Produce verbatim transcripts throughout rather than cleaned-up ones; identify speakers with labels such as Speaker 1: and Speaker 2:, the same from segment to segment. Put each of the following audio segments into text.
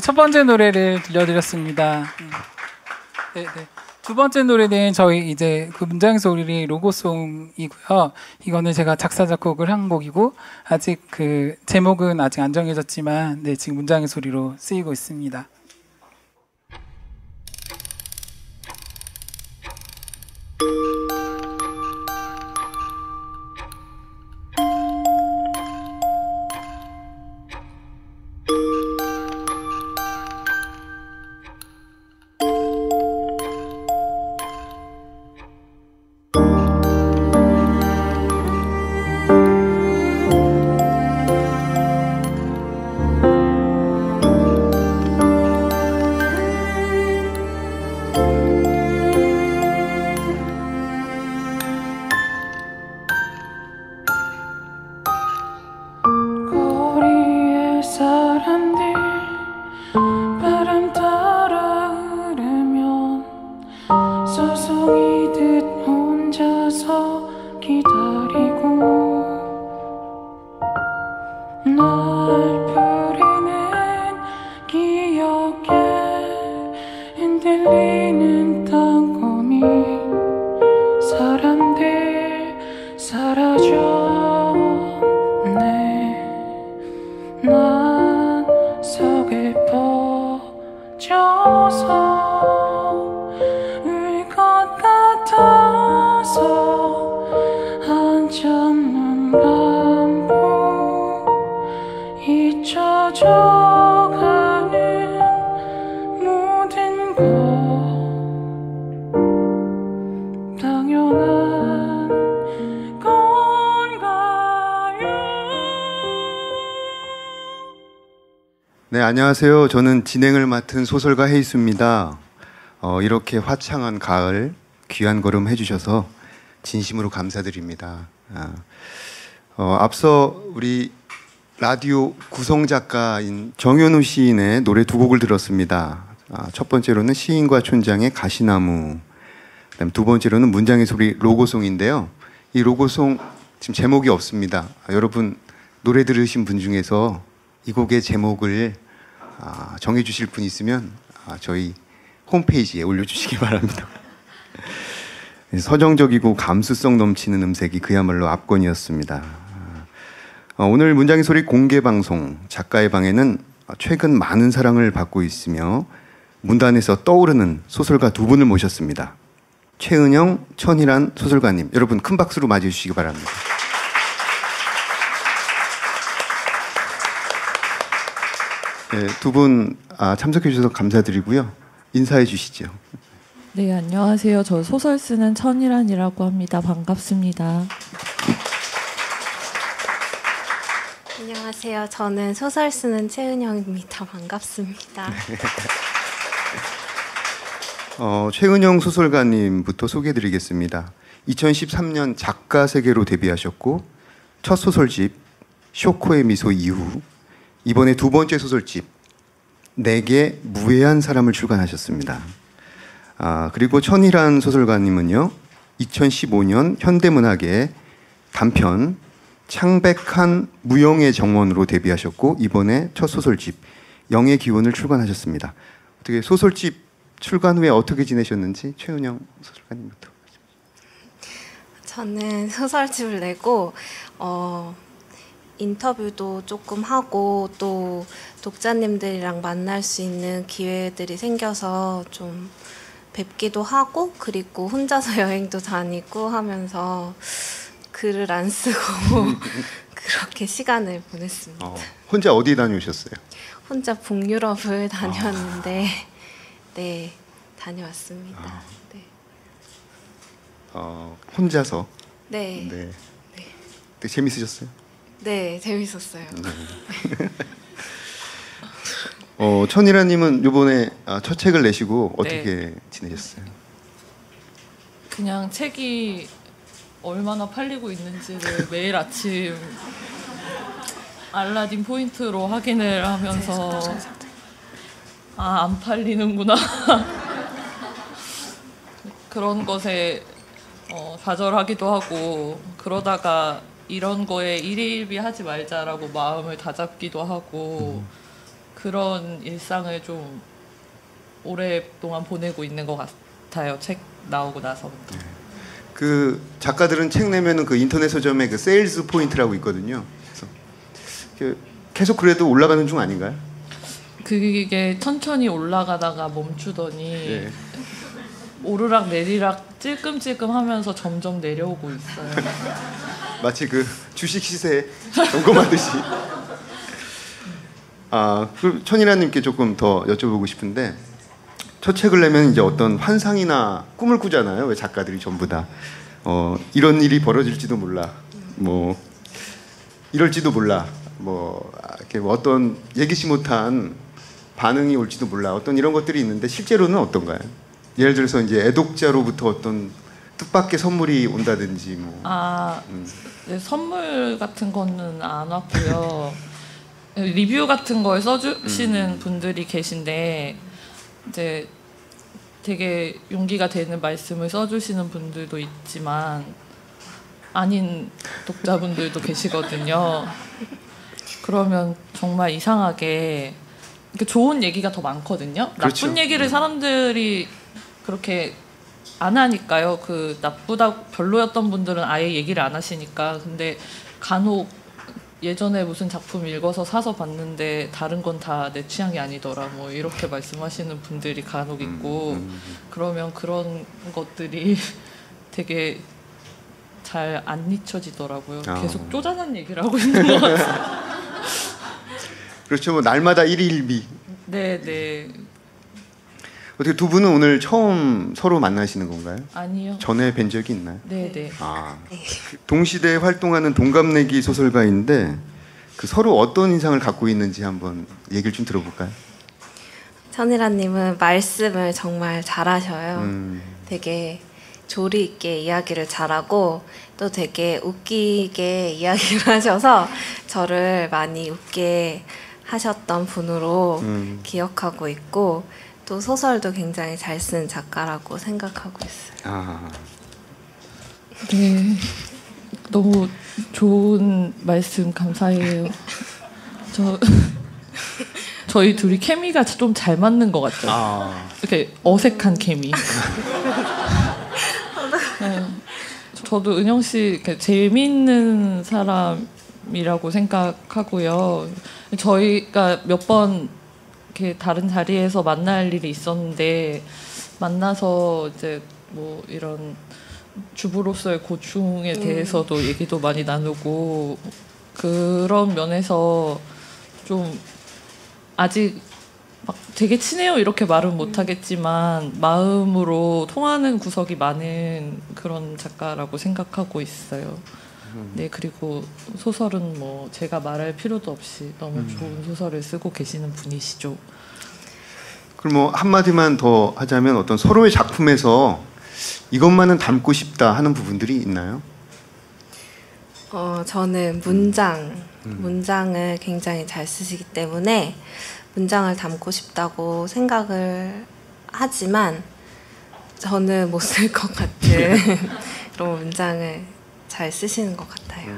Speaker 1: 첫 번째 노래를 들려드렸습니다. 네, 네. 두 번째 노래는 저희 이제 그 문장의 소리 로고송이고요. 이거는 제가 작사 작곡을 한 곡이고 아직 그 제목은 아직 안 정해졌지만 네, 지금 문장의 소리로 쓰이고 있습니다.
Speaker 2: 네, 안녕하세요. 저는 진행을 맡은 소설가 헤이수입니다. 어, 이렇게 화창한 가을 귀한 걸음 해주셔서 진심으로 감사드립니다. 아, 어, 앞서 우리 라디오 구성 작가인 정현우 시인의 노래 두 곡을 들었습니다. 아, 첫 번째로는 시인과 촌장의 가시나무, 그다음 두 번째로는 문장의 소리 로고송인데요. 이 로고송 지금 제목이 없습니다. 아, 여러분 노래 들으신 분 중에서 이 곡의 제목을 아, 정해주실 분 있으면 아, 저희 홈페이지에 올려주시기 바랍니다. 서정적이고 감수성 넘치는 음색이 그야말로 압권이었습니다. 어, 오늘 문장의 소리 공개 방송 작가의 방에는 최근 많은 사랑을 받고 있으며 문단에서 떠오르는 소설가 두 분을 모셨습니다. 최은영, 천희란 소설가님, 여러분 큰 박수로 맞이해 주시기 바랍니다. 네, 두 분 아, 참석해 주셔서 감사드리고요. 인사해 주시죠.
Speaker 3: 네, 안녕하세요. 저 소설 쓰는 천희란이라고 합니다. 반갑습니다.
Speaker 4: 안녕하세요. 저는 소설 쓰는 최은영입니다. 반갑습니다. 네.
Speaker 2: 어, 최은영 소설가님부터 소개해드리겠습니다. 이천십삼 년 작가 세계로 데뷔하셨고 첫 소설집 쇼코의 미소 이후 이번에 두 번째 소설집 내게 무해한 사람을 출간하셨습니다. 아, 그리고 천희란 소설가님은요 이천십오 년 현대문학의 단편 창백한 무영의 정원으로 데뷔하셨고 이번에 첫 소설집 영의 기원을 출간하셨습니다. 어떻게 소설집 출간 후에 어떻게 지내셨는지 최은영 소설가님부터.
Speaker 4: 저는 소설집을 내고 어, 인터뷰도 조금 하고 또 독자님들이랑 만날 수 있는 기회들이 생겨서 좀 뵙기도 하고 그리고 혼자서 여행도 다니고 하면서 글을 안 쓰고 그렇게 시간을 보냈습니다.
Speaker 2: 어, 혼자 어디 다녀오셨어요?
Speaker 4: 혼자 북유럽을 다녔는데 아. 네, 다녀왔습니다. 아. 네.
Speaker 2: 어, 혼자서?
Speaker 4: 네.
Speaker 2: 네. 네. 되게 재밌으셨어요?
Speaker 4: 네, 재밌었어요. 네.
Speaker 2: 어, 천희라님은 이번에 첫 책을 내시고 어떻게 네. 지내셨어요?
Speaker 3: 그냥 책이 얼마나 팔리고 있는지를 매일 아침 알라딘 포인트로 확인을 하면서 아, 안 팔리는구나 그런 것에 어, 좌절하기도 하고 그러다가 이런 거에 일희일비 하지 말자라고 마음을 다잡기도 하고 음. 그런 일상을 좀 오랫동안 보내고 있는 것 같아요. 책 나오고 나서부터.
Speaker 2: 그 작가들은 책 내면은 그 인터넷 서점에 그 세일즈 포인트라고 있거든요. 그래서 그 계속 그래도 올라가는 중 아닌가요?
Speaker 3: 그게 천천히 올라가다가 멈추더니
Speaker 2: 예.
Speaker 3: 오르락 내리락 찔끔찔끔 하면서 점점 내려오고 있어요.
Speaker 2: 마치 그 주식 시세 점검하듯이. 아, 그 천일아님께 조금 더 여쭤보고 싶은데, 첫 책을 내면 이제 어떤 환상이나 꿈을 꾸잖아요. 왜 작가들이 전부 다 어, 이런 일이 벌어질지도 몰라, 뭐 이럴지도 몰라, 뭐 이렇게 어떤 예기치 못한 반응이 올지도 몰라, 어떤 이런 것들이 있는데 실제로는 어떤가요? 예를 들어서 이제 애독자로부터 어떤 뜻밖의 선물이 온다든지 뭐.
Speaker 3: 아,
Speaker 2: 음.
Speaker 3: 네, 선물 같은 거는 안 왔고요. 리뷰 같은 걸 써주시는
Speaker 2: 음.
Speaker 3: 분들이 계신데 이제 되게 용기가 되는 말씀을 써주시는 분들도 있지만 아닌 독자분들도 계시거든요. 그러면 정말 이상하게 좋은 얘기가 더 많거든요.
Speaker 2: 그렇죠.
Speaker 3: 나쁜 얘기를 사람들이 그렇게 안 하니까요. 그 나쁘다 별로였던 분들은 아예 얘기를 안 하시니까. 근데 간혹 예전에 무슨 작품 읽어서 사서 봤는데 다른 건 다 내 취향이 아니더라, 뭐 이렇게 말씀하시는 분들이 간혹 있고,
Speaker 2: 음, 음.
Speaker 3: 그러면 그런 것들이 되게 잘 안 잊혀지더라고요.
Speaker 2: 아.
Speaker 3: 계속 쪼잔한 얘기를 하고 있는 것 같아요.
Speaker 2: 그렇죠. 뭐 날마다 일일비.
Speaker 3: 네, 네.
Speaker 2: 어떻게 두 분은 오늘 처음 서로 만나시는 건가요?
Speaker 3: 아니요.
Speaker 2: 전에 뵌 적이 있나요?
Speaker 3: 네, 네.
Speaker 2: 아, 동시대에 활동하는 동갑내기 소설가인데 그 서로 어떤 인상을 갖고 있는지 한번 얘기를 좀 들어볼까요?
Speaker 4: 천일아님은 말씀을 정말 잘하셔요.
Speaker 2: 음.
Speaker 4: 되게 조리 있게 이야기를 잘하고 또 되게 웃기게 이야기를 하셔서 저를 많이 웃게 하셨던 분으로
Speaker 2: 음.
Speaker 4: 기억하고 있고, 또 소설도 굉장히 잘 쓴 작가라고 생각하고 있어요.
Speaker 2: 아,
Speaker 3: 네, 너무 좋은 말씀 감사해요. 저 저희 둘이 케미가 좀 잘 맞는 것 같죠.
Speaker 2: 아.
Speaker 3: 이렇게 어색한 케미. 네. 저도 은영 씨 이렇게 재미있는 사람이라고 생각하고요. 저희가 몇 번 이렇게 다른 자리에서 만날 일이 있었는데 만나서 이제 뭐 이런 주부로서의 고충에 대해서도 음. 얘기도 많이 나누고, 그런 면에서 좀 아직 막 되게 친해요 이렇게 말은 못하겠지만 마음으로 통하는 구석이 많은 그런 작가라고 생각하고 있어요. 네, 그리고 소설은 뭐 제가 말할 필요도 없이 너무 음. 좋은 소설을 쓰고 계시는 분이시죠.
Speaker 2: 그럼 뭐 한마디만 더 하자면 어떤 서로의 작품에서 이것만은 담고 싶다 하는 부분들이 있나요?
Speaker 4: 어, 저는 문장, 음. 문장을 굉장히 잘 쓰시기 때문에 문장을 담고 싶다고 생각을 하지만 저는 못 쓸 것 같은 그런 문장을 잘 쓰시는 것 같아요.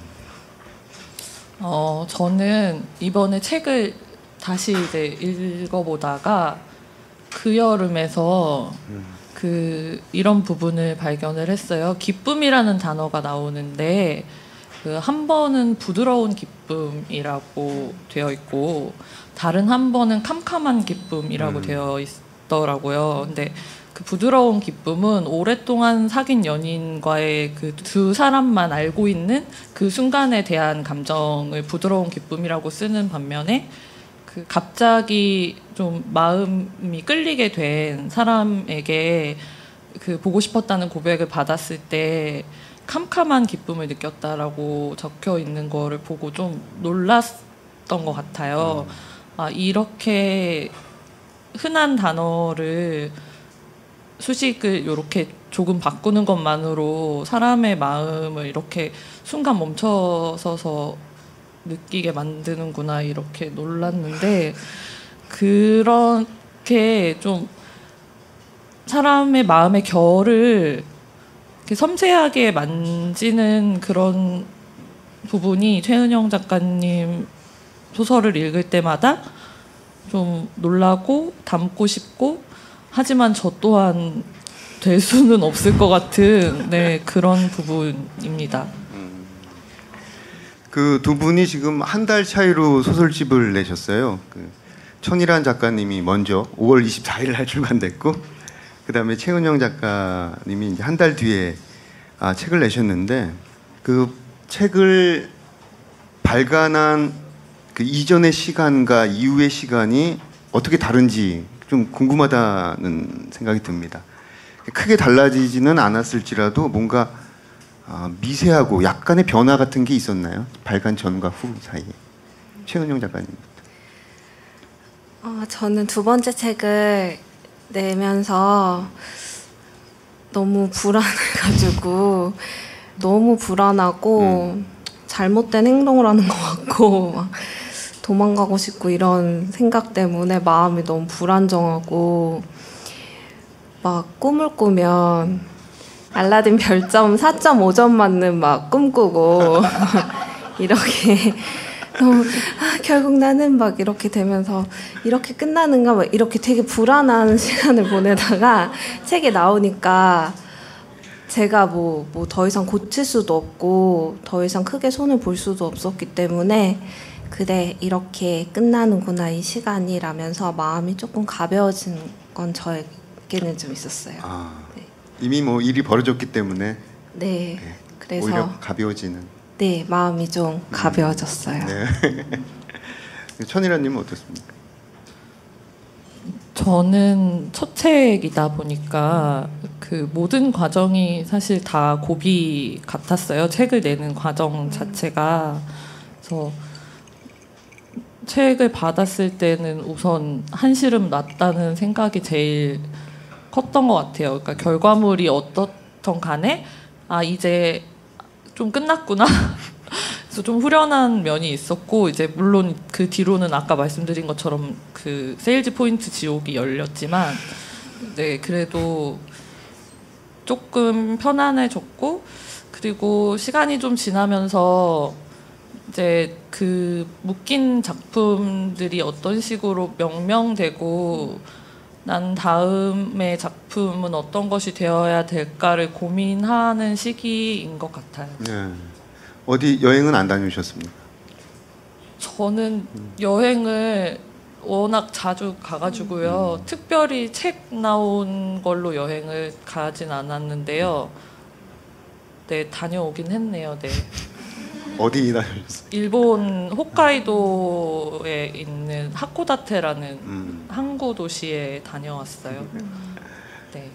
Speaker 3: 어, 저는 이번에 책을 다시 이제 읽어보다가 그 여름에서 음. 그 이런 부분을 발견을 했어요. 기쁨이라는 단어가 나오는데 그 한 번은 부드러운 기쁨이라고 되어 있고 다른 한 번은 캄캄한 기쁨이라고 음. 되어 있더라고요. 근데 그 부드러운 기쁨은 오랫동안 사귄 연인과의 그 두 사람만 알고 있는 그 순간에 대한 감정을 부드러운 기쁨이라고 쓰는 반면에 그 갑자기 좀 마음이 끌리게 된 사람에게 그 보고 싶었다는 고백을 받았을 때 캄캄한 기쁨을 느꼈다라고 적혀 있는 거를 보고 좀 놀랐던 것 같아요. 아, 이렇게 흔한 단어를 수식을 이렇게 조금 바꾸는 것만으로 사람의 마음을 이렇게 순간 멈춰서서 느끼게 만드는구나 이렇게 놀랐는데, 그렇게 좀 사람의 마음의 결을 이렇게 섬세하게 만지는 그런 부분이 최은영 작가님 소설을 읽을 때마다 좀 놀라고 닮고 싶고 하지만 저 또한 될 수는 없을 것 같은 네, 그런 부분입니다.
Speaker 2: 그 두 분이 지금 한 달 차이로 소설집을 내셨어요. 그 천이란 작가님이 먼저 오월 이십사일 날 출간됐고, 그 다음에 최은영 작가님이 이제 한 달 뒤에 아, 책을 내셨는데, 그 책을 발간한 그 이전의 시간과 이후의 시간이 어떻게 다른지 좀 궁금하다는 생각이 듭니다. 크게 달라지지는 않았을지라도 뭔가 어, 미세하고 약간의 변화 같은 게 있었나요? 발간 전과 후 사이에. 최은영 작가님.
Speaker 4: 어, 저는 두 번째 책을 내면서 너무 불안해가지고 너무 불안하고 음. 잘못된 행동을 하는 것 같고 막 도망가고 싶고 이런 생각 때문에 마음이 너무 불안정하고 막 꿈을 꾸면 알라딘 별점 사 점 오 점 맞는 막 꿈꾸고 이렇게 너무 아, 결국 나는 막 이렇게 되면서 이렇게 끝나는가 막 이렇게 되게 불안한 시간을 보내다가 책에 나오니까 제가 뭐 뭐 더 이상 고칠 수도 없고 더 이상 크게 손을 볼 수도 없었기 때문에 그래 이렇게 끝나는구나 이 시간이라면서 마음이 조금 가벼워진 건 저에게는 좀 있었어요. 아, 네.
Speaker 2: 이미 뭐 일이 벌어졌기 때문에
Speaker 4: 네, 네. 그래서
Speaker 2: 오히려 가벼워지는.
Speaker 4: 네, 마음이 좀 가벼워졌어요. 음,
Speaker 2: 네. 천이라님은 어떻습니까?
Speaker 3: 저는 첫 책이다 보니까 그 모든 과정이 사실 다 고비 같았어요. 책을 내는 과정 자체가. 그래서 책을 받았을 때는 우선 한시름 났다는 생각이 제일 컸던 것 같아요. 그러니까 결과물이 어떻든 간에 아 이제 좀 끝났구나. 그래서 좀 후련한 면이 있었고 이제 물론 그 뒤로는 아까 말씀드린 것처럼 그 세일즈 포인트 지옥이 열렸지만 네 그래도 조금 편안해졌고 그리고 시간이 좀 지나면서 이제 그 묶인 작품들이 어떤 식으로 명명되고 난 다음의 작품은 어떤 것이 되어야 될까를 고민하는 시기인 것 같아요.
Speaker 2: 네. 어디 여행은 안 다녀오셨습니까?
Speaker 3: 저는 음. 여행을 워낙 자주 가가지고요. 음. 특별히 책 나온 걸로 여행을 가진 않았는데요. 네, 다녀오긴 했네요. 네.
Speaker 2: 어디 다녀오셨어요?
Speaker 3: 일본 홋카이도에 있는 하코다테라는 음. 항구 도시에 다녀왔어요. 네.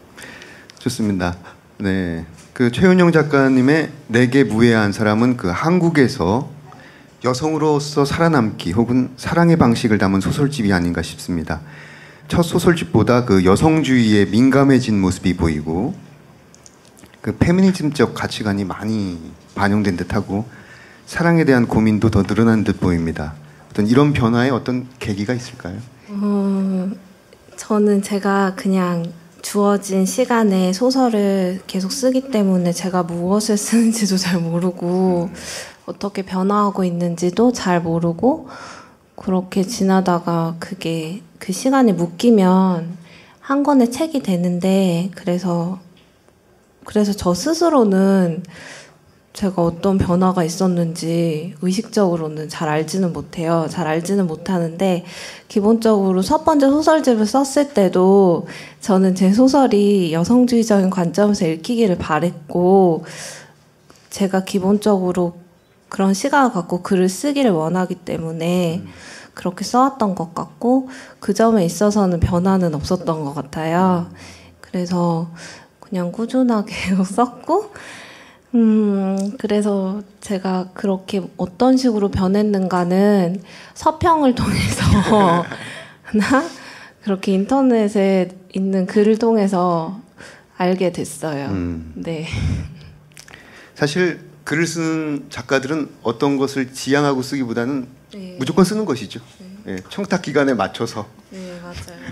Speaker 2: 좋습니다. 네. 그 최은영 작가님의 내게 무해한 사람은 그 한국에서 여성으로서 살아남기 혹은 사랑의 방식을 담은 소설집이 아닌가 싶습니다. 첫 소설집보다 그 여성주의에 민감해진 모습이 보이고 그 페미니즘적 가치관이 많이 반영된 듯하고 사랑에 대한 고민도 더 늘어난 듯 보입니다. 어떤 이런 변화에 어떤 계기가 있을까요?
Speaker 4: 어, 저는 제가 그냥 주어진 시간에 소설을 계속 쓰기 때문에 제가 무엇을 쓰는지도 잘 모르고 음. 어떻게 변화하고 있는지도 잘 모르고 그렇게 지나다가 그게 그 시간에 묶이면 한 권의 책이 되는데 그래서 그래서 저 스스로는 제가 어떤 변화가 있었는지 의식적으로는 잘 알지는 못해요. 잘 알지는 못하는데 기본적으로 첫 번째 소설집을 썼을 때도 저는 제 소설이 여성주의적인 관점에서 읽히기를 바랬고 제가 기본적으로 그런 시각을 갖고 글을 쓰기를 원하기 때문에 그렇게 써왔던 것 같고 그 점에 있어서는 변화는 없었던 것 같아요. 그래서 그냥 꾸준하게 썼고 음, 그래서 제가 그렇게 어떤 식으로 변했는가는 서평을 통해서 나 그렇게 인터넷에 있는 글을 통해서 알게 됐어요. 음. 네.
Speaker 2: 사실 글을 쓰는 작가들은 어떤 것을 지향하고 쓰기보다는 네. 무조건 쓰는 것이죠. 네. 네, 청탁 기간에 맞춰서.
Speaker 4: 네, 맞아요.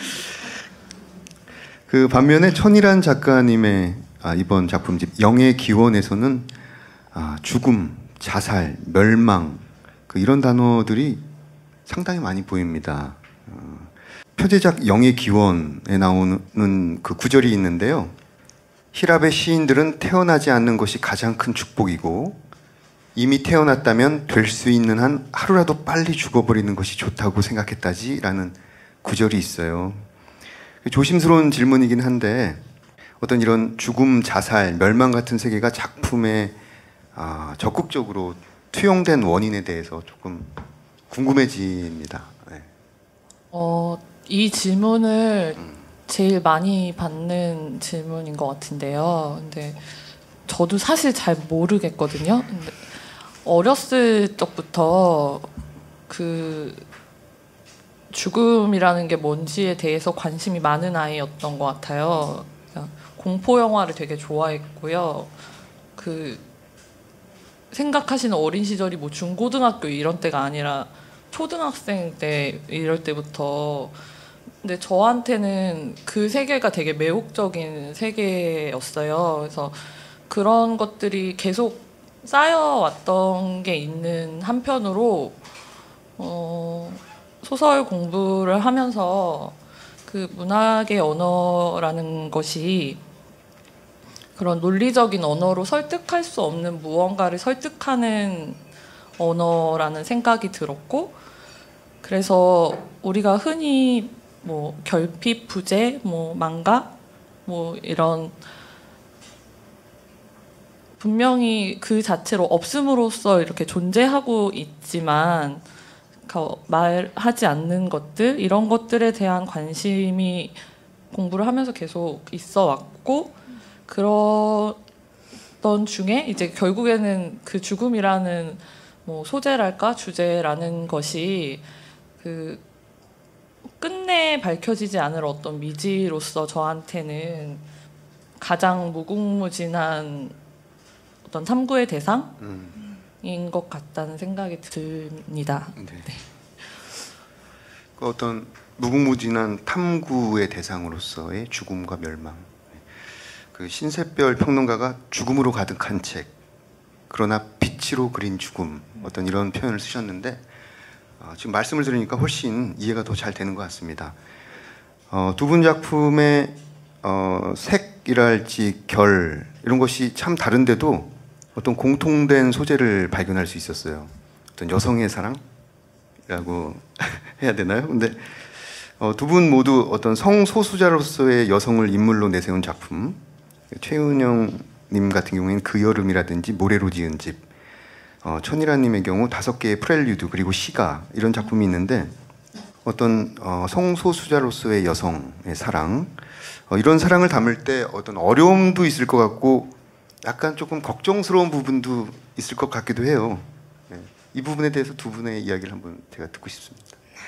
Speaker 2: 그 반면에 천이란 작가님의 아, 이번 작품집 영의 기원에서는 아, 죽음, 자살, 멸망 그 이런 단어들이 상당히 많이 보입니다. 어, 표제작 영의 기원에 나오는 그 구절이 있는데요. 히랍의 시인들은 태어나지 않는 것이 가장 큰 축복이고 이미 태어났다면 될 수 있는 한 하루라도 빨리 죽어버리는 것이 좋다고 생각했다지라는 구절이 있어요. 조심스러운 질문이긴 한데 어떤 이런 죽음, 자살, 멸망 같은 세계가 작품에 아, 적극적으로 투영된 원인에 대해서 조금 궁금해집니다. 네.
Speaker 3: 어, 이 질문을 제일 많이 받는 질문인 것 같은데요. 근데 저도 사실 잘 모르겠거든요. 근데 어렸을 적부터 그 죽음이라는 게 뭔지에 대해서 관심이 많은 아이였던 것 같아요. 공포 영화를 되게 좋아했고요. 그 생각하시는 어린 시절이 뭐 중고등학교 이런 때가 아니라 초등학생 때 이럴 때부터 근데 저한테는 그 세계가 되게 매혹적인 세계였어요. 그래서 그런 것들이 계속 쌓여왔던 게 있는 한편으로 어, 소설 공부를 하면서 그 문학의 언어라는 것이 그런 논리적인 언어로 설득할 수 없는 무언가를 설득하는 언어라는 생각이 들었고 그래서 우리가 흔히 뭐 결핍, 부재, 뭐 망각, 뭐 이런 분명히 그 자체로 없음으로써 이렇게 존재하고 있지만 말하지 않는 것들 이런 것들에 대한 관심이 공부를 하면서 계속 있어 왔고 그러던 중에 이제 결국에는 그 죽음이라는 뭐 소재랄까 주제라는 것이 그 끝내 밝혀지지 않을 어떤 미지로서 저한테는 가장 무궁무진한 어떤 탐구의 대상인 음. 것 같다는 생각이 듭니다.
Speaker 2: 네.
Speaker 3: 네.
Speaker 2: 그 어떤 무궁무진한 탐구의 대상으로서의 죽음과 멸망. 그 신세별 평론가가 죽음으로 가득한 책, 그러나 빛으로 그린 죽음, 어떤 이런 표현을 쓰셨는데 어, 지금 말씀을 들으니까 훨씬 이해가 더 잘 되는 것 같습니다. 어, 두 분 작품의 어, 색이랄지 결 이런 것이 참 다른데도 어떤 공통된 소재를 발견할 수 있었어요. 어떤 여성의 사랑이라고 해야 되나요? 근데 어, 두 분 모두 어떤 성소수자로서의 여성을 인물로 내세운 작품, 최은영님 같은 경우에는 그 여름이라든지 모래로 지은 집, 어, 천이라님의 경우 다섯 개의 프렐류드 그리고 시가 이런 작품이 있는데 어떤 어, 성소수자로서의 여성의 사랑 어, 이런 사랑을 담을 때 어떤 어려움도 있을 것 같고 약간 조금 걱정스러운 부분도 있을 것 같기도 해요. 네. 이 부분에 대해서 두 분의 이야기를 한번 제가 듣고 싶습니다.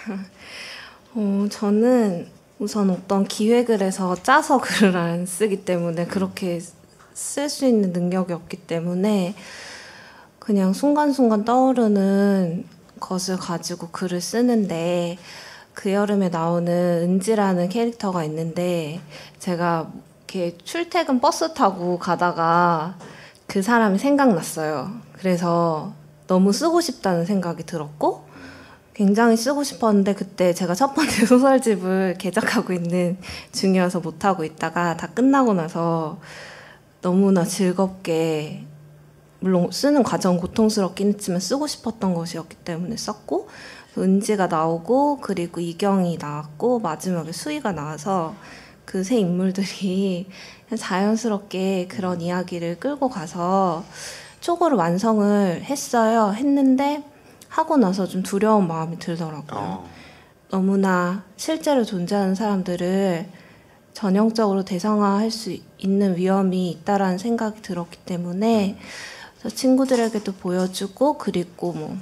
Speaker 4: 어, 저는 우선 어떤 기획을 해서 짜서 글을 안 쓰기 때문에 그렇게 쓸 수 있는 능력이 없기 때문에 그냥 순간순간 떠오르는 것을 가지고 글을 쓰는데 그 여름에 나오는 은지라는 캐릭터가 있는데 제가 이렇게 출퇴근 버스 타고 가다가 그 사람이 생각났어요. 그래서 너무 쓰고 싶다는 생각이 들었고 굉장히 쓰고 싶었는데 그때 제가 첫 번째 소설집을 개작하고 있는 중이어서 못하고 있다가 다 끝나고 나서 너무나 즐겁게 물론 쓰는 과정은 고통스럽긴 했지만 쓰고 싶었던 것이었기 때문에 썼고 은지가 나오고 그리고 이경이 나왔고 마지막에 수희가 나와서 그 세 인물들이 자연스럽게 그런 이야기를 끌고 가서 초고로 완성을 했어요. 했는데 하고 나서 좀 두려운 마음이 들더라고요. 어. 너무나 실제로 존재하는 사람들을 전형적으로 대상화할 수 있는 위험이 있다라는 생각이 들었기 때문에 그래서 친구들에게도 보여주고 그리고 뭐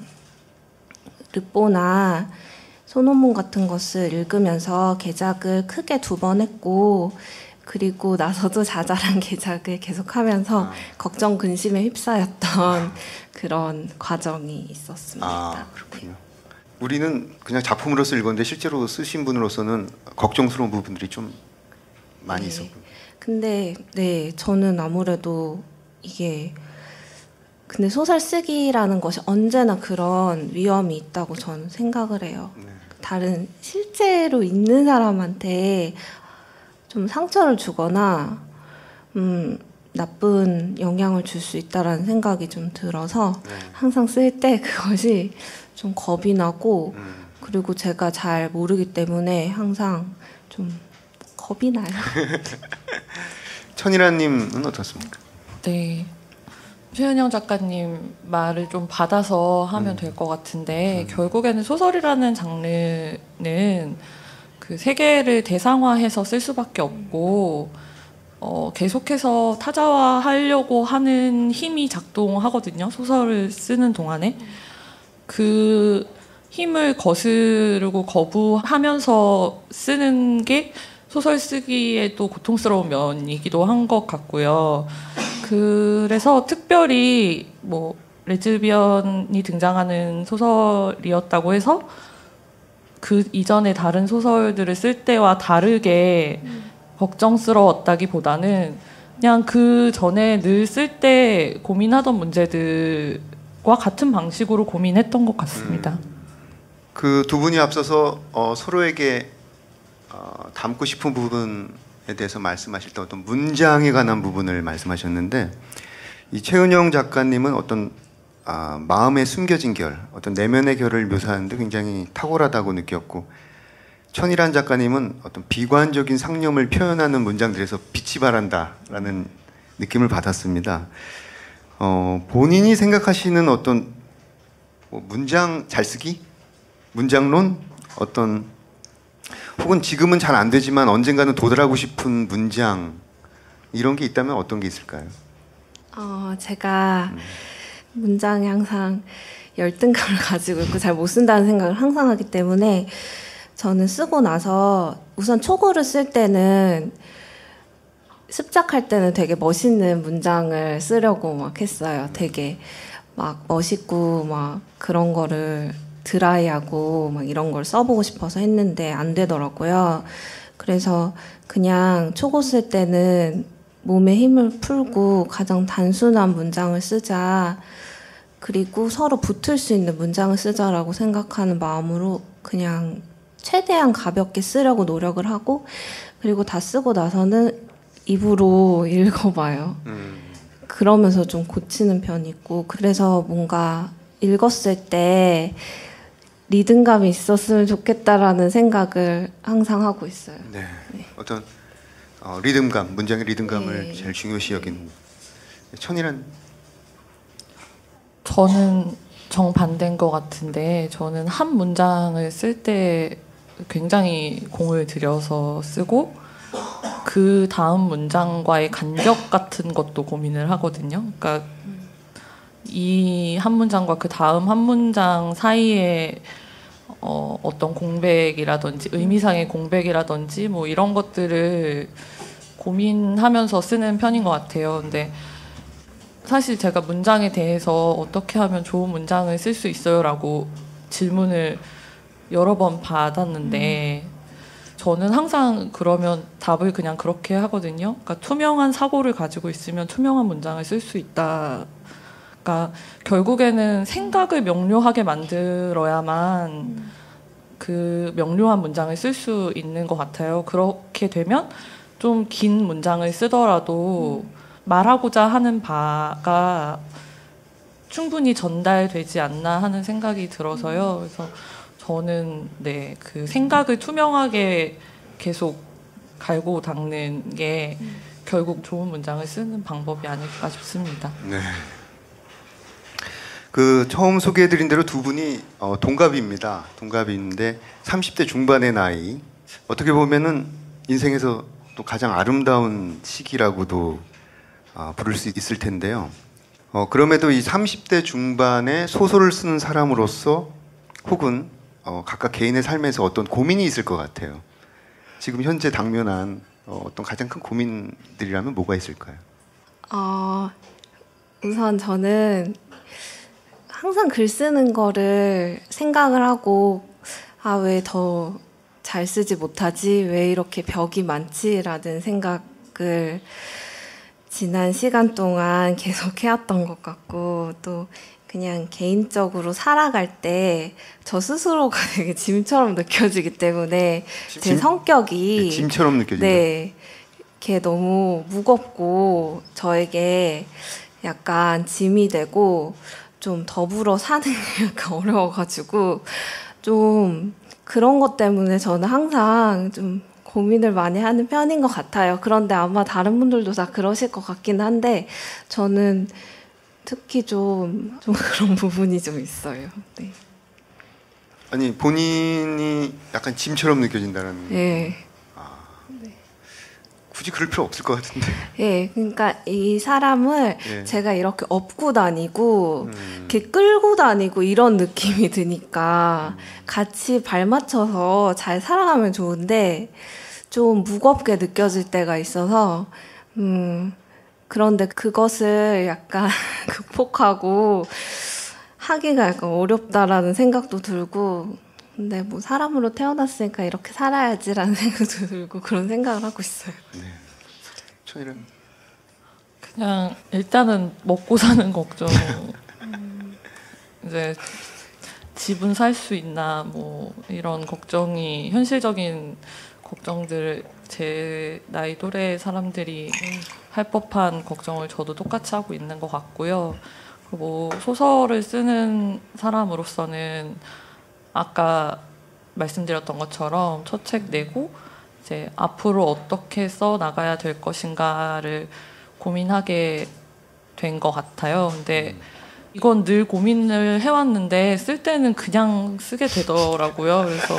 Speaker 4: 르뽀나 소논문 같은 것을 읽으면서 개작을 크게 두 번 했고 그리고 나서도 자잘한 개작을 계속하면서 아. 걱정 근심에 휩싸였던 그런 과정이 있었습니다.
Speaker 2: 아, 그렇군요. 네. 우리는 그냥 작품으로서 읽었는데 실제로 쓰신 분으로서는 걱정스러운 부분들이 좀 많이
Speaker 4: 네.
Speaker 2: 있었고.
Speaker 4: 근데 네 저는 아무래도 이게 근데 소설 쓰기라는 것이 언제나 그런 위험이 있다고 저는 생각을 해요.
Speaker 2: 네.
Speaker 4: 다른 실제로 있는 사람한테 좀 상처를 주거나 음, 나쁜 영향을 줄 수 있다라는 생각이 좀 들어서
Speaker 2: 네.
Speaker 4: 항상 쓸 때 그것이 좀 겁이 나고
Speaker 2: 음.
Speaker 4: 그리고 제가 잘 모르기 때문에 항상 좀 겁이 나요.
Speaker 2: 천이라님은 어떻습니까?
Speaker 3: 네. 최은영 작가님 말을 좀 받아서 하면
Speaker 2: 음.
Speaker 3: 될 것 같은데
Speaker 2: 음.
Speaker 3: 결국에는 소설이라는 장르는 그 세계를 대상화해서 쓸 수밖에 없고 어, 계속해서 타자화하려고 하는 힘이 작동하거든요. 소설을 쓰는 동안에 그 힘을 거스르고 거부하면서 쓰는 게 소설 쓰기에 또 고통스러운 면이기도 한 것 같고요. 그래서 특별히 뭐 레즈비언이 등장하는 소설이었다고 해서 그 이전에 다른 소설들을 쓸 때와 다르게 음. 걱정스러웠다기보다는 그냥 그 전에 늘 쓸 때 고민하던 문제들과 같은 방식으로 고민했던 것 같습니다.
Speaker 2: 음. 그 두 분이 앞서서 어, 서로에게 어, 담고 싶은 부분에 대해서 말씀하실 때 어떤 문장에 관한 부분을 말씀하셨는데 이 최은영 작가님은 어떤 아, 마음에 숨겨진 결, 어떤 내면의 결을 묘사하는데 굉장히 탁월하다고 느꼈고 천이란 작가님은 어떤 비관적인 상념을 표현하는 문장들에서 빛이 발한다라는 느낌을 받았습니다. 어, 본인이 생각하시는 어떤 뭐 문장 잘 쓰기? 문장론? 어떤 혹은 지금은 잘 안 되지만 언젠가는 도달하고 싶은 문장 이런 게 있다면 어떤 게 있을까요?
Speaker 4: 어, 제가 음. 문장에 항상 열등감을 가지고 있고 잘 못 쓴다는 생각을 항상 하기 때문에 저는 쓰고 나서 우선 초고를 쓸 때는 습작할 때는 되게 멋있는 문장을 쓰려고 막 했어요. 되게 막 멋있고 막 그런 거를 드라이하고 막 이런 걸 써보고 싶어서 했는데 안 되더라고요. 그래서 그냥 초고 쓸 때는 몸에 힘을 풀고 가장 단순한 문장을 쓰자. 그리고 서로 붙을 수 있는 문장을 쓰자라고 생각하는 마음으로 그냥 최대한 가볍게 쓰려고 노력을 하고 그리고 다 쓰고 나서는 입으로 읽어봐요. 음. 그러면서 좀 고치는 편이 있고 그래서 뭔가 읽었을 때 리듬감이 있었으면 좋겠다라는 생각을 항상 하고 있어요.
Speaker 2: 네. 네. 어떤 어, 리듬감, 문장의 리듬감을 네. 제일 중요시 여기는 천이란
Speaker 3: 저는 정반대인 것 같은데 저는 한 문장을 쓸 때 굉장히 공을 들여서 쓰고 그 다음 문장과의 간격 같은 것도 고민을 하거든요. 그러니까 이 한 문장과 그 다음 한 문장 사이에 어, 어떤 공백이라든지 의미상의 공백이라든지 뭐 이런 것들을 고민하면서 쓰는 편인 것 같아요. 근데 사실 제가 문장에 대해서 어떻게 하면 좋은 문장을 쓸 수 있어요? 라고 질문을 여러 번 받았는데 음. 저는 항상 그러면 답을 그냥 그렇게 하거든요. 그러니까 투명한 사고를 가지고 있으면 투명한 문장을 쓸 수 있다. 그러니까 결국에는 생각을 명료하게 만들어야만 음. 그 명료한 문장을 쓸 수 있는 것 같아요. 그렇게 되면 좀 긴 문장을 쓰더라도 음. 말하고자 하는 바가 충분히 전달되지 않나 하는 생각이 들어서요. 그래서 저는 네, 그 생각을 투명하게 계속 갈고 닦는 게 음. 결국 좋은 문장을 쓰는 방법이 아닐까 싶습니다.
Speaker 2: 네. 그 처음 소개해드린 대로 두 분이 어, 동갑입니다. 동갑인데 삼십 대 중반의 나이. 어떻게 보면은 인생에서 또 가장 아름다운 시기라고도 어, 부를 수 있을 텐데요. 어, 그럼에도 이 삼십 대 중반에 소설을 쓰는 사람으로서 혹은 어, 각각 개인의 삶에서 어떤 고민이 있을 것 같아요. 지금 현재 당면한 어, 어떤 가장 큰 고민들이라면 뭐가 있을까요?
Speaker 4: 어, 우선 저는 항상 글 쓰는 거를 생각을 하고 아, 왜 더 잘 쓰지 못하지? 왜 이렇게 벽이 많지? 라는 생각을 지난 시간 동안 계속 해왔던 것 같고 또 그냥 개인적으로 살아갈 때 저 스스로가 되게 짐처럼 느껴지기 때문에 제
Speaker 2: 짐?
Speaker 4: 성격이
Speaker 2: 네, 짐처럼 느껴진다.
Speaker 4: 네, 걔 너무 무겁고 저에게 약간 짐이 되고 좀 더불어 사는 게 약간 어려워가지고 좀 그런 것 때문에 저는 항상 좀 고민을 많이 하는 편인 것 같아요. 그런데 아마 다른 분들도 다 그러실 것 같긴 한데 저는 특히 좀, 좀 그런 부분이 좀 있어요. 네.
Speaker 2: 아니 본인이 약간 짐처럼 느껴진다는.
Speaker 4: 예.
Speaker 2: 굳이 그럴 필요 없을 것 같은데.
Speaker 4: 예, 그러니까 이 사람을
Speaker 2: 예.
Speaker 4: 제가 이렇게 업고 다니고
Speaker 2: 음.
Speaker 4: 이렇게 끌고 다니고 이런 느낌이 드니까 같이 발맞춰서 잘 살아가면 좋은데 좀 무겁게 느껴질 때가 있어서 음, 그런데 그것을 약간 극복하고 하기가 약간 어렵다라는 생각도 들고 근데 뭐 사람으로 태어났으니까 이렇게 살아야지라는 생각도 들고 그런 생각을 하고 있어요.
Speaker 2: 네. 천일은
Speaker 3: 그냥 일단은 먹고 사는 걱정. 이제 집은 살 수 있나 뭐 이런 걱정이 현실적인 걱정들을 제 나이 또래 사람들이 할 법한 걱정을 저도 똑같이 하고 있는 것 같고요. 뭐 소설을 쓰는 사람으로서는 아까 말씀드렸던 것처럼 첫 책 내고 이제 앞으로 어떻게 써 나가야 될 것인가를 고민하게 된 것 같아요. 근데 이건 늘 고민을 해왔는데 쓸 때는 그냥 쓰게 되더라고요. 그래서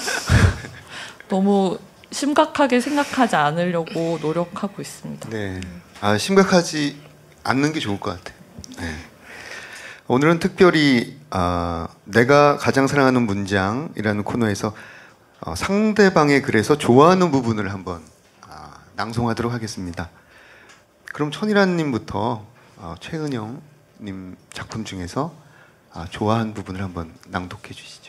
Speaker 3: 너무 심각하게 생각하지 않으려고 노력하고 있습니다.
Speaker 2: 네. 아, 심각하지 않는 게 좋을 것 같아요. 네. 오늘은 특별히 아, 내가 가장 사랑하는 문장이라는 코너에서 어, 상대방의 글에서 좋아하는 부분을 한번 아, 낭송하도록 하겠습니다. 그럼 천일환님부터 어, 최은영님 작품 중에서 아, 좋아하는 부분을 한번 낭독해 주시죠.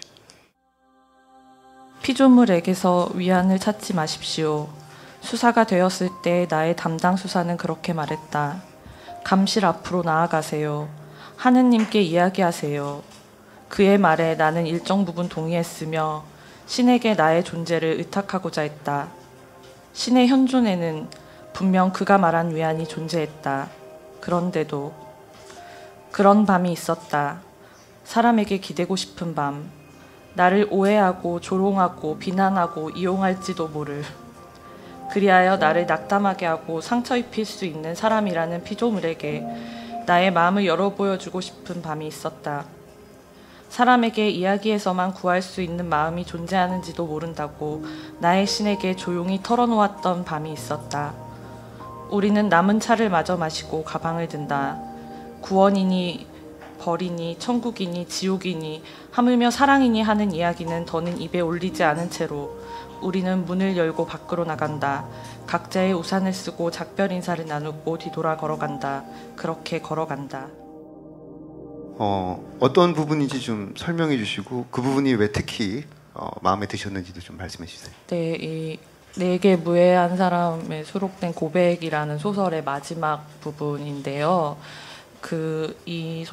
Speaker 3: 피조물에게서 위안을 찾지 마십시오. 수사가 되었을 때 나의 담당 수사는 그렇게 말했다. 감실 앞으로 나아가세요. 하느님께 이야기하세요. 그의 말에 나는 일정 부분 동의했으며 신에게 나의 존재를 의탁하고자 했다. 신의 현존에는 분명 그가 말한 위안이 존재했다. 그런데도 그런 밤이 있었다. 사람에게 기대고 싶은 밤. 나를 오해하고 조롱하고 비난하고 이용할지도 모를. 그리하여 나를 낙담하게 하고 상처 입힐 수 있는 사람이라는 피조물에게 나의 마음을 열어 보여주고 싶은 밤이 있었다. 사람에게 이야기에서만 구할 수 있는 마음이 존재하는지도 모른다고 나의 신에게 조용히 털어놓았던 밤이 있었다. 우리는 남은 차를 마저 마시고 가방을 든다. 구원이니 벌이니 천국이니 지옥이니 하물며 사랑이니 하는 이야기는 더는 입에 올리지 않은 채로 우리는 문을 열고 밖으로 나간다. 각자의 우산을 쓰고 작별 인사를 나누고 뒤돌아 걸어간다. 그렇게 걸어간다.
Speaker 2: 어, 어떤 부분인지 좀 설명해 주시고 그 부분이 왜 특히 어, 마음에 드셨는지도 좀 말씀해 주세요.
Speaker 3: 네, 이 내게 무해한 사람에 수록된 고백이라는 소설의 마지막 부분인데요. 그 이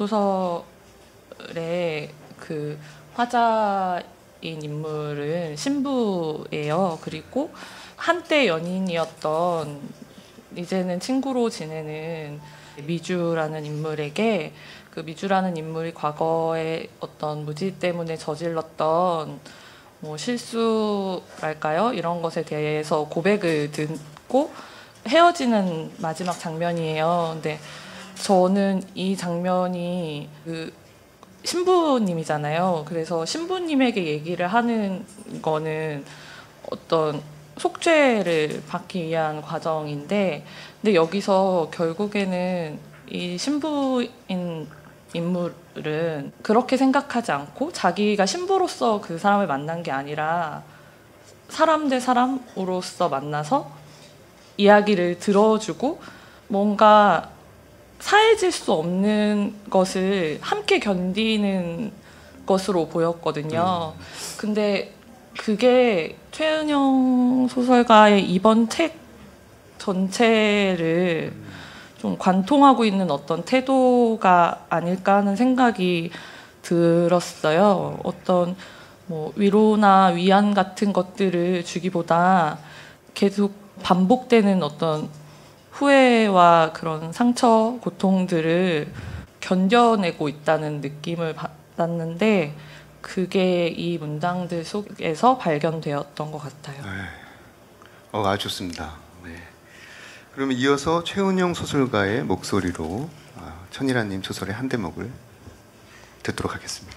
Speaker 3: 소설의 그 화자인 인물은 신부예요. 그리고 한때 연인이었던 이제는 친구로 지내는 미주라는 인물에게 그 미주라는 인물이 과거에 어떤 무지 때문에 저질렀던 뭐 실수랄까요? 이런 것에 대해서 고백을 듣고 헤어지는 마지막 장면이에요. 근데 저는 이 장면이 그 신부님이잖아요. 그래서 신부님에게 얘기를 하는 거는 어떤 속죄를 받기 위한 과정인데, 근데 여기서 결국에는 이 신부인 인물은 그렇게 생각하지 않고 자기가 신부로서 그 사람을 만난 게 아니라 사람 대 사람으로서 만나서 이야기를 들어주고 뭔가 사해질 수 없는 것을 함께 견디는 것으로 보였거든요. 근데 그게 최은영 소설가의 이번 책 전체를 좀 관통하고 있는 어떤 태도가 아닐까 하는 생각이 들었어요. 어떤 뭐 위로나 위안 같은 것들을 주기보다 계속 반복되는 어떤 후회와 그런 상처, 고통들을 견뎌내고 있다는 느낌을 받았는데 그게 이 문장들 속에서 발견되었던 것 같아요.
Speaker 2: 네. 어, 아주 좋습니다. 네. 그러면 이어서 최은영 소설가의 목소리로 천일아님 소설의 한 대목을 듣도록 하겠습니다.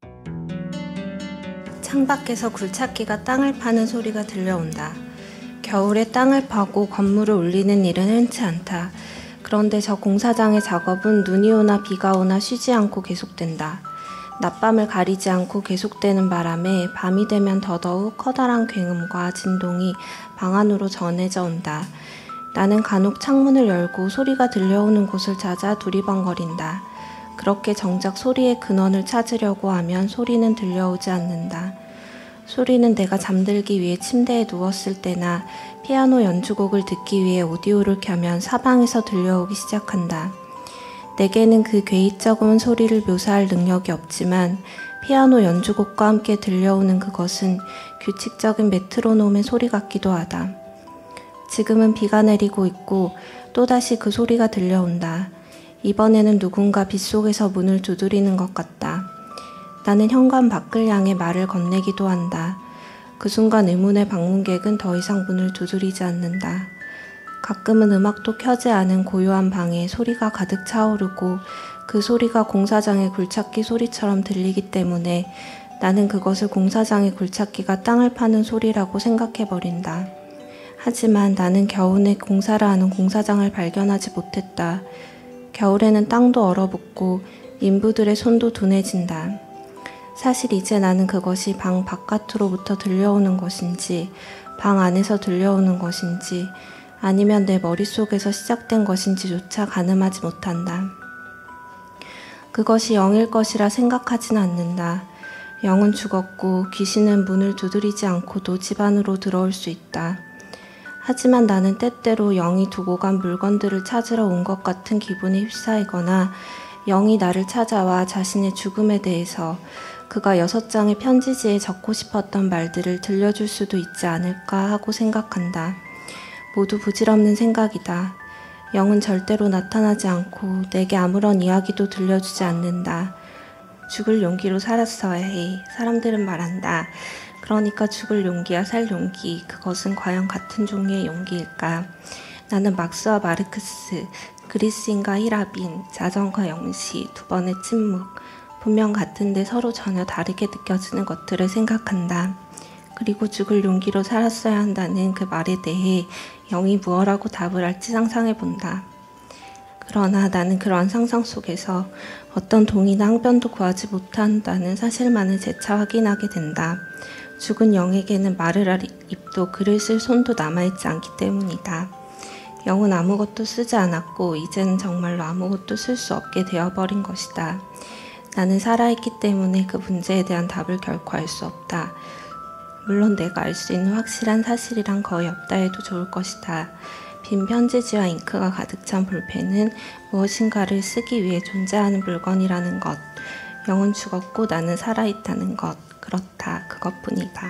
Speaker 4: 창밖에서 굴착기가 땅을 파는 소리가 들려온다. 겨울에 땅을 파고 건물을 올리는 일은 흔치 않다. 그런데 저 공사장의 작업은 눈이 오나 비가 오나 쉬지 않고 계속된다. 낮밤을 가리지 않고 계속되는 바람에 밤이 되면 더더욱 커다란 굉음과 진동이 방 안으로 전해져 온다. 나는 간혹 창문을 열고 소리가 들려오는 곳을 찾아 두리번거린다. 그렇게 정작 소리의 근원을 찾으려고 하면 소리는 들려오지 않는다. 소리는 내가 잠들기 위해 침대에 누웠을 때나 피아노 연주곡을 듣기 위해 오디오를 켜면 사방에서 들려오기 시작한다. 내게는 그 괴이적은 소리를 묘사할 능력이 없지만 피아노 연주곡과 함께 들려오는 그것은 규칙적인 메트로놈의 소리 같기도 하다. 지금은 비가 내리고 있고 또다시 그 소리가 들려온다. 이번에는 누군가 빗속에서 문을 두드리는 것 같다. 나는 현관 밖을 향해 말을 건네기도 한다. 그 순간 의문의 방문객은 더 이상 문을 두드리지 않는다. 가끔은 음악도 켜지 않은 고요한 방에 소리가 가득 차오르고 그 소리가 공사장의 굴착기 소리처럼 들리기 때문에 나는 그것을 공사장의 굴착기가 땅을 파는 소리라고 생각해버린다. 하지만 나는 겨우내 공사를 하는 공사장을 발견하지 못했다. 겨울에는 땅도 얼어붙고 인부들의 손도 둔해진다. 사실 이제 나는 그것이 방 바깥으로부터 들려오는 것인지 방 안에서 들려오는 것인지 아니면 내 머릿속에서 시작된 것인지조차 가늠하지 못한다. 그것이 영일 것이라 생각하진 않는다. 영은 죽었고 귀신은 문을 두드리지 않고도 집 안으로 들어올 수 있다. 하지만 나는 때때로 영이 두고 간 물건들을 찾으러 온 것 같은 기분에 휩싸이거나 영이 나를 찾아와 자신의 죽음에 대해서 그가 여섯 장의 편지지에 적고 싶었던 말들을 들려줄 수도 있지 않을까 하고 생각한다. 모두 부질없는 생각이다. 영은 절대로 나타나지 않고 내게 아무런 이야기도 들려주지 않는다. 죽을 용기로 살았어야 해. 사람들은 말한다. 그러니까 죽을 용기야 살 용기. 그것은 과연 같은 종류의 용기일까? 나는 막스와 마르크스, 그리스인과 히라빈, 자전거 영시, 두 번의 침묵, 분명 같은데 서로 전혀 다르게 느껴지는 것들을 생각한다. 그리고 죽을 용기로 살았어야 한다는 그 말에 대해 영이 무엇라고 답을 할지 상상해본다. 그러나 나는 그러한 상상 속에서 어떤 동이나 항변도 구하지 못한다는 사실만을 재차 확인하게 된다. 죽은 영에게는 말을 할 입도 글을 쓸 손도 남아있지 않기 때문이다. 영은 아무것도 쓰지 않았고 이제는 정말로 아무것도 쓸 수 없게 되어버린 것이다. 나는 살아있기 때문에 그 문제에 대한 답을 결코 알 수 없다. 물론 내가 알 수 있는 확실한 사실이란 거의 없다 해도 좋을 것이다. 빈 편지지와 잉크가 가득 찬 볼펜은 무엇인가를 쓰기 위해 존재하는 물건이라는 것. 영은 죽었고 나는 살아있다는 것. 그렇다. 그것뿐이다.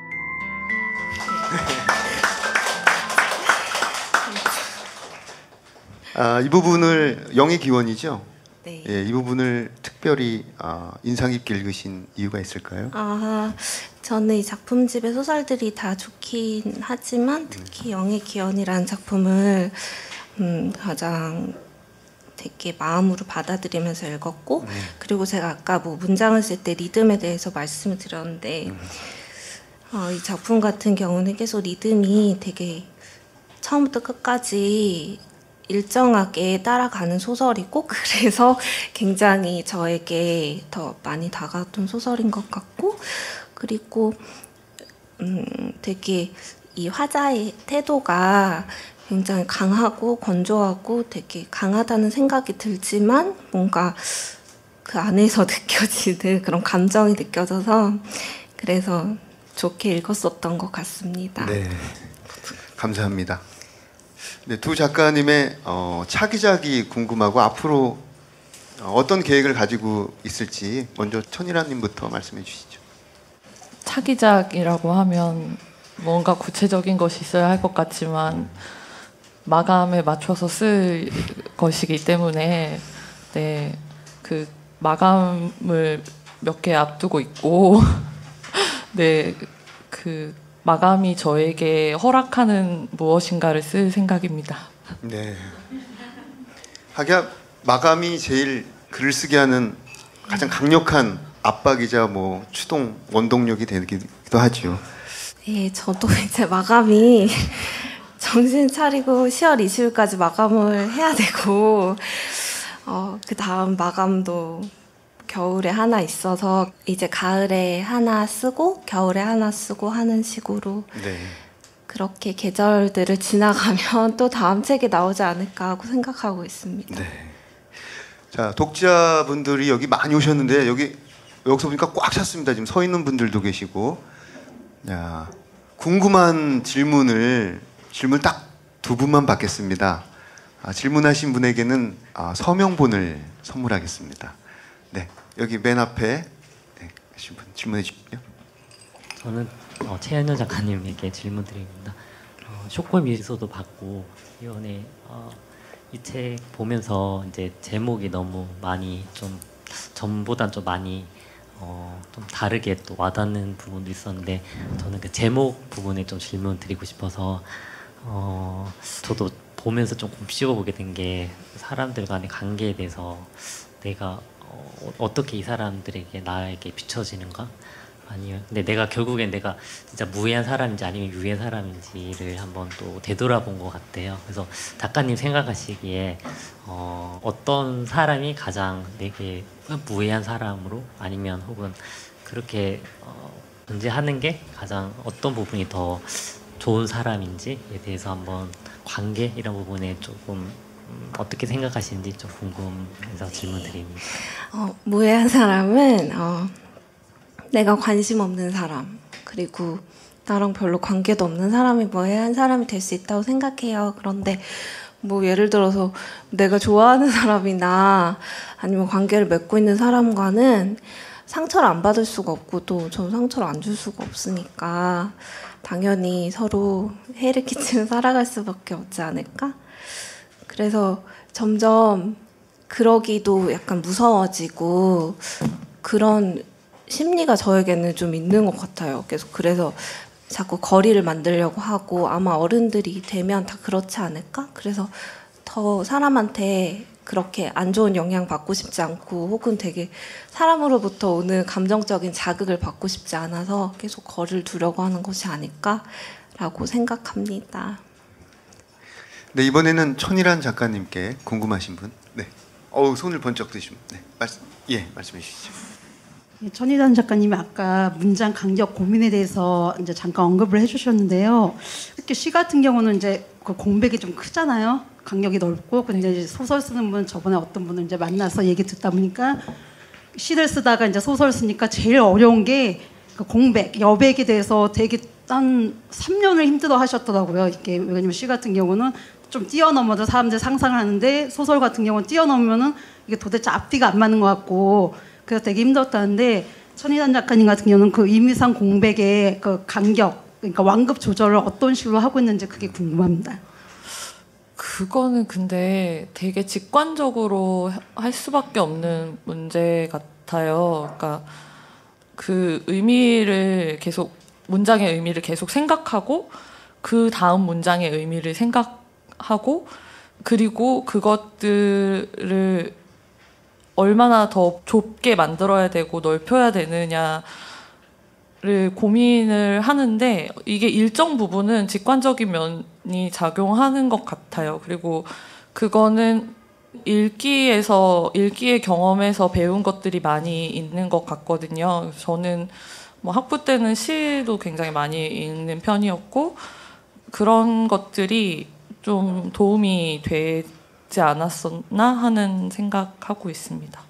Speaker 2: 아, 이 부분을 영의 기원이죠?
Speaker 4: 네.
Speaker 2: 예, 이 부분을 특별히 아, 인상 깊게 읽으신 이유가 있을까요?
Speaker 4: 아, 저는 이 작품집의 소설들이 다 좋긴 하지만 특히 영의 기원이라는 작품을 음, 가장 되게 마음으로 받아들이면서 읽었고
Speaker 2: 네.
Speaker 4: 그리고 제가 아까 뭐 문장을 쓸 때 리듬에 대해서 말씀을 드렸는데
Speaker 2: 음.
Speaker 4: 어, 이 작품 같은 경우는 계속 리듬이 되게 처음부터 끝까지 일정하게 따라가는 소설이고 그래서 굉장히 저에게 더 많이 다가왔던 소설인 것 같고 그리고 음, 되게 이 화자의 태도가 굉장히 강하고 건조하고 되게 강하다는 생각이 들지만 뭔가 그 안에서 느껴지는 그런 감정이 느껴져서 그래서 좋게 읽었었던 것 같습니다.
Speaker 2: 네, 감사합니다. 네, 두 작가님의 어, 차기작이 궁금하고 앞으로 어떤 계획을 가지고 있을지 먼저 천일환님부터 말씀해 주시죠.
Speaker 3: 차기작이라고 하면 뭔가 구체적인 것이 있어야 할 것 같지만 마감에 맞춰서 쓸 것이기 때문에 네, 그 마감을 몇 개 앞두고 있고 네, 그 마감이 저에게 허락하는 무엇인가를 쓸 생각입니다.
Speaker 2: 네. 하기야 마감이 제일 글을 쓰게 하는 가장 강력한 압박이자 뭐 추동 원동력이 되기도 하죠.
Speaker 4: 예, 저도 이제 마감이 정신 차리고 시월 이십일까지 마감을 해야 되고 어, 그 다음 마감도 겨울에 하나 있어서 이제 가을에 하나 쓰고 겨울에 하나 쓰고 하는 식으로
Speaker 2: 네.
Speaker 4: 그렇게 계절들을 지나가면 또 다음 책이 나오지 않을까 하고 생각하고 있습니다.
Speaker 2: 네. 자, 독자분들이 여기 많이 오셨는데 여기 여기서 보니까 꽉 찼습니다. 지금 서 있는 분들도 계시고. 야, 궁금한 질문을 질문 딱 두 분만 받겠습니다. 아, 질문하신 분에게는 아, 서명본을 선물하겠습니다. 네, 여기 맨 앞에 네, 계신 분 질문해 주십시오.
Speaker 5: 저는 어, 최현현 작가님에게 질문드립니다. 어, 쇼콜 미소도 받고 이번에 어, 이 책 보면서 이제 제목이 너무 많이 좀 전보단 좀 많이 어, 좀 다르게 또 와닿는 부분도 있었는데 저는 그 제목 부분에 좀 질문 드리고 싶어서 어, 저도 보면서 좀 곱씹어보게 된 게 사람들 간의 관계에 대해서 내가 어, 어떻게 이 사람들에게 나에게 비춰지는가? 아니요. 근데 내가 결국엔 내가 진짜 무해한 사람인지 아니면 유해한 사람인지를 한번 또 되돌아본 것 같아요. 그래서 작가님 생각하시기에 어, 어떤 사람이 가장 내게 무해한 사람으로 아니면 혹은 그렇게 어, 존재하는 게 가장 어떤 부분이 더 좋은 사람인지에 대해서 한번 관계 이런 부분에 조금 음, 어떻게 생각하시는지 좀 궁금해서 질문드립니다.
Speaker 4: 어, 무해한 사람은 어, 내가 관심 없는 사람 그리고 나랑 별로 관계도 없는 사람이 무해한 사람이 될 수 있다고 생각해요. 그런데 뭐 예를 들어서 내가 좋아하는 사람이나 아니면 관계를 맺고 있는 사람과는 상처를 안 받을 수가 없고 또 전 상처를 안 줄 수가 없으니까 당연히 서로 해를 끼치며 살아갈 수밖에 없지 않을까? 그래서 점점 그러기도 약간 무서워지고 그런 심리가 저에게는 좀 있는 것 같아요. 계속 그래서 자꾸 거리를 만들려고 하고 아마 어른들이 되면 다 그렇지 않을까? 그래서 더 사람한테 그렇게 안 좋은 영향 받고 싶지 않고 혹은 되게 사람으로부터 오는 감정적인 자극을 받고 싶지 않아서 계속 거리를 두려고 하는 것이 아닐까라고 생각합니다.
Speaker 2: 네, 이번에는 천일환 작가님께 궁금하신 분. 네. 어우, 손을 번쩍 드시면. 네. 말씀 예, 말씀해 주시죠.
Speaker 6: 천일환 작가님이 아까 문장 간격 고민에 대해서 이제 잠깐 언급을 해주셨는데요. 특히 시 같은 경우는 이제 그 공백이 좀 크잖아요. 간격이 넓고 근데 이제 소설 쓰는 분 저번에 어떤 분을 이제 만나서 얘기 듣다 보니까 시를 쓰다가 이제 소설 쓰니까 제일 어려운 게 그 공백, 여백에 대해서 되게 한 삼 년을 힘들어 하셨더라고요. 이게 왜냐면 시 같은 경우는 좀 뛰어넘어도 사람들이 상상하는데 소설 같은 경우는 뛰어넘으면은 이게 도대체 앞뒤가 안 맞는 것 같고 그래서 되게 힘들었다는데 천일환 작가님 같은 경우는 그 의미상 공백의 그 간격, 그러니까 완급 조절을 어떤 식으로 하고 있는지 그게 궁금합니다.
Speaker 3: 그거는 근데 되게 직관적으로 할 수밖에 없는 문제 같아요. 그러니까 그 의미를 계속 문장의 의미를 계속 생각하고 그 다음 문장의 의미를 생각하고 그리고 그것들을 얼마나 더 좁게 만들어야 되고 넓혀야 되느냐를 고민을 하는데 이게 일정 부분은 직관적인 면이 작용하는 것 같아요. 그리고 그거는 읽기에서 읽기의 경험에서 배운 것들이 많이 있는 것 같거든요. 저는 뭐 학부 때는 시도 굉장히 많이 읽는 편이었고 그런 것들이 좀 도움이 되지 않았었나 하는 생각하고 있습니다.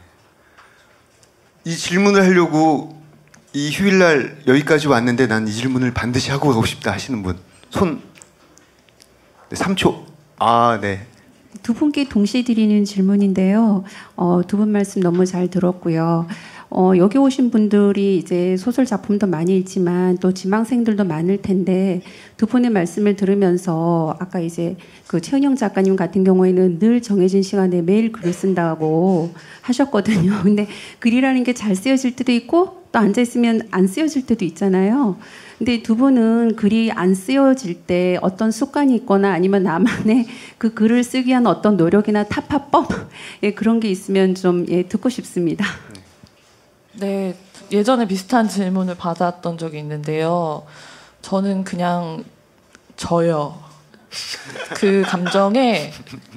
Speaker 2: 이 질문을 하려고 이 휴일날 여기까지 왔는데 난 이 질문을 반드시 하고 가고 싶다 하시는 분 손. 네, 삼 초. 아, 네.
Speaker 7: 두 분께 동시에 드리는 질문인데요. 어, 두 분 말씀 너무 잘 들었고요. 어, 여기 오신 분들이 이제 소설 작품도 많이 읽지만 또 지망생들도 많을 텐데 두 분의 말씀을 들으면서 아까 이제 그 최은영 작가님 같은 경우에는 늘 정해진 시간에 매일 글을 쓴다고 하셨거든요. 근데 글이라는 게 잘 쓰여질 때도 있고 또 앉아 있으면 안 쓰여질 때도 있잖아요. 근데 두 분은 글이 안 쓰여질 때 어떤 습관이 있거나 아니면 나만의 그 글을 쓰기 위한 어떤 노력이나 타파법 예, 그런 게 있으면 좀 예, 듣고 싶습니다.
Speaker 3: 네, 예전에 비슷한 질문을 받았던 적이 있는데요. 저는 그냥 져요. 그 감정에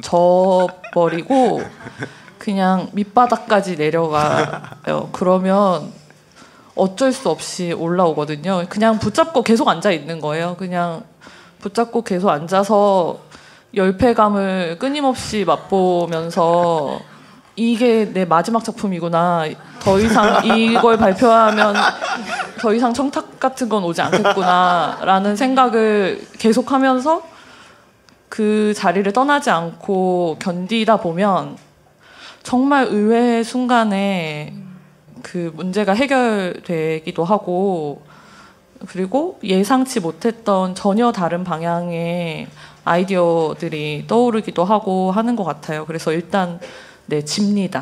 Speaker 3: 져버리고 그냥 밑바닥까지 내려가요. 그러면 어쩔 수 없이 올라오거든요. 그냥 붙잡고 계속 앉아 있는 거예요. 그냥 붙잡고 계속 앉아서 열패감을 끊임없이 맛보면서 이게 내 마지막 작품이구나. 더 이상 이걸 발표하면 더 이상 청탁 같은 건 오지 않겠구나 라는 생각을 계속하면서 그 자리를 떠나지 않고 견디다 보면 정말 의외의 순간에 그 문제가 해결되기도 하고 그리고 예상치 못했던 전혀 다른 방향의 아이디어들이 떠오르기도 하고 하는 것 같아요. 그래서 일단 네, 집니다.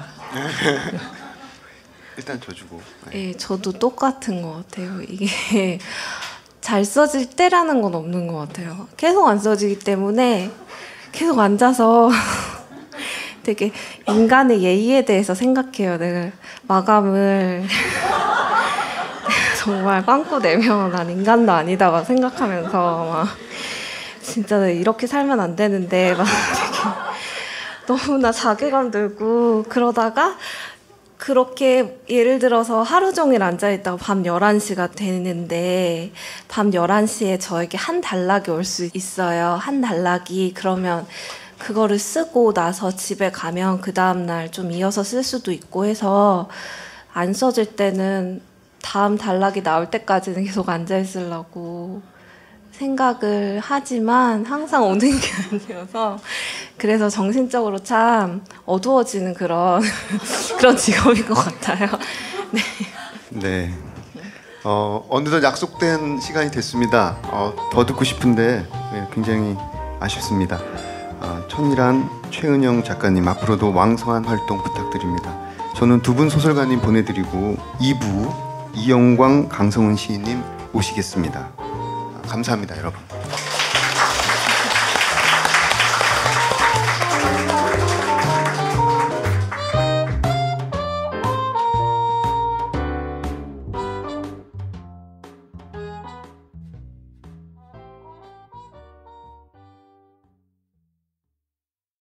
Speaker 2: 일단 줘주고.
Speaker 4: 네, 저도 똑같은 것 같아요. 이게 잘 써질 때라는 건 없는 것 같아요. 계속 안 써지기 때문에 계속 앉아서 되게 인간의 예의에 대해서 생각해요. 내가 마감을 정말 빵꾸 내면 난 인간도 아니다 생각하면서 막 진짜 이렇게 살면 안 되는데 막 너무나 자괴감 들고 그러다가 그렇게 예를 들어서 하루 종일 앉아있다가 밤 열한 시가 되는데 밤 열한 시에 저에게 한 단락이 올 수 있어요. 한 단락이. 그러면 그거를 쓰고 나서 집에 가면 그 다음날 좀 이어서 쓸 수도 있고 해서 안 써질 때는 다음 단락이 나올 때까지는 계속 앉아있으려고 생각을 하지만 항상 오는 게 아니어서 그래서 정신적으로 참 어두워지는 그런 그런 직업인 것 같아요. 네.
Speaker 2: 네. 어, 어느덧 약속된 시간이 됐습니다. 어, 더 듣고 싶은데 네, 굉장히 아쉽습니다. 어, 천일환, 최은영 작가님 앞으로도 왕성한 활동 부탁드립니다. 저는 두 분 소설가님 보내드리고 이 부 이영광, 강성훈 시인님 모시겠습니다. 감사합니다, 여러분.